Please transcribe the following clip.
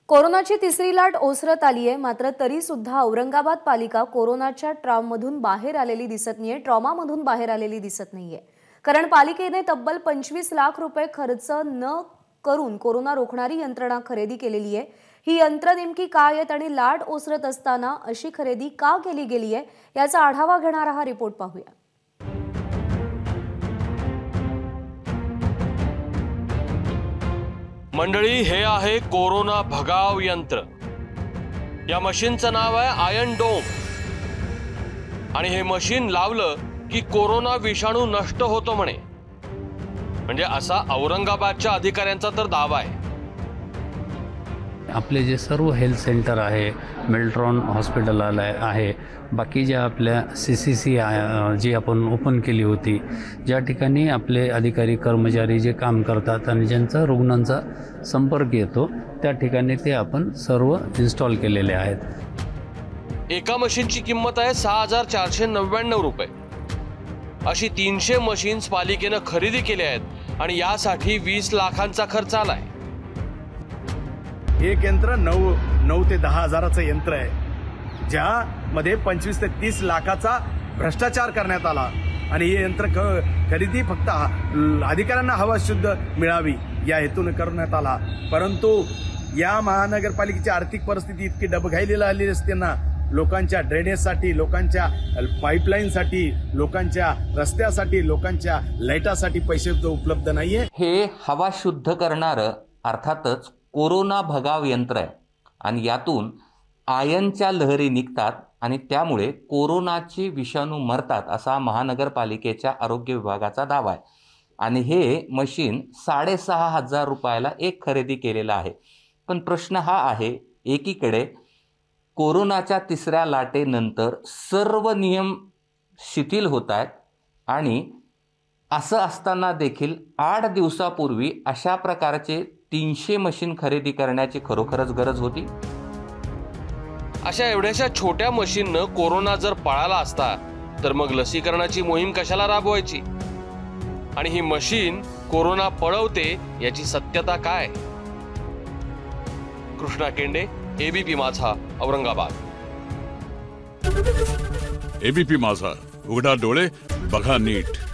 कोरोनाची तिसरी लाट ओसरत आली आहे, मात्र तरी सुद्धा औरंगाबाद पालिका कोरोनाच्या ट्रॉममधून बाहेर आलेली दिसत नाहीये, ट्रॉमामधून बाहेर आलेली दिसत नाहीये। कारण पालिकेने तब्बल 25 लाख रुपये खर्च न करून कोरोना रोखणारी यंत्रणा खरेदी केलेली आहे। ही यंत्र नेमकी काय आहेत आणि लाट ओसरत असताना अशी खरेदी का केली गेली आहे याचा आढावा घेणारा हा रिपोर्ट पाहूया। मंडळी, हे आहे कोरोना भगाव यंत्र। या मशीनचं नाव आहे आयर्न डोम आणि हे मशीन लावलं की कोरोना विषाणू नष्ट होतो म्हणे। म्हणजे असा औरंगाबादच्या अधिकाऱ्यांचा तर दावा आहे। आपले जे सर्व हेल्थ सेंटर आहे, मेल्ट्रॉन हॉस्पिटल आहे, बाकी ज्या आपल्या CCC जी आपण ओपन केली होती, ज्या ठिकाणी आपले अधिकारी कर्मचारी जे काम करतात आणि ज्यांचा रुग्णांचा संपर्क येतो त्या ठिकाणी ते आपण सर्व इन्स्टॉल केलेले आहेत। एका मशीनची किंमत आहे 6499 रुपये। अशी 300 मशीन्स पालिकेने खरेदी केल्या आहेत आणि यासाठी 20 लाखांचा खर्च आलाय। एक यंत्र 9 ते 10 हजाराचं यंत्र आहे, ज्यामध्ये 25 ते 30 लाखाचा भ्रष्टाचार करण्यात आला आणि हे यंत्र खरेदी फक्त अधिकाऱ्यांना हवा शुद्ध मिळावी या हेतूने करण्यात आला। परंतु या महानगरपालिकेची आर्थिक परिस्थिती इतकी डबघाईला आलेली असताना लोकांच्या ड्रेनेजसाठी, लोकांच्या पाईपलाईनसाठी, लोकांच्या रस्त्यासाठी, लोकांच्या लाईटासाठी पैसे उपलब्ध नाहीये। हे हवा शुद्ध करणारं अर्थातच कोरोना भगाव यंत्र आहे आणि यातून आयनच्या लहरी निघतात आणि त्यामुळे कोरोनाची विषाणू मरतात असा महानगरपालिकेच्या आरोग्य विभागाचा दावा आहे। आणि हे मशीन 6500 रुपयाला एक खरेदी केलेलं आहे। पण प्रश्न हा आहे, एकीकडे कोरोनाच्या तिसऱ्या लाटेनंतर सर्व नियम शिथिल होत आहेत आणि असं असताना देखील 8 दिवसापूर्वी अशा प्रकारचे 300 मशीन खरेदी करण्याची खरोखरच गरज होती। अशा एवढ्याशा छोट्या मशीननं कोरोना जर पळाला असता तर मग लसीकरणाची मोहीम कशाला राबवायची? आणि ही मशीन कोरोना पळवते याची सत्यता काय? कृष्णा केंडे, ABP माझा, औरंगाबाद। ABP माझा, उघडा डोळे बघा नीट।